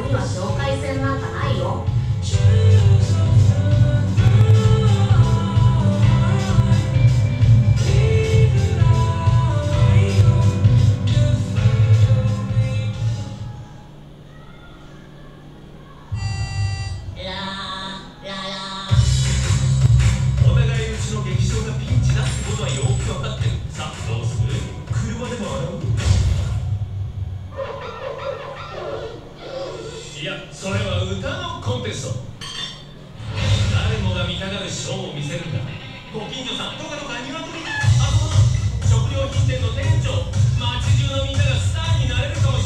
には境界線なんかないよ。 お互いうちの劇場がピンチだってことはよく分かってる。さあどうする？車でも洗う？いや、それは歌のコンテスト。誰もが見たがるショーを見せるんだ。ご近所さん、どかどか鶏、あそこの食料品店の店長、街中のみんながスターになれるかも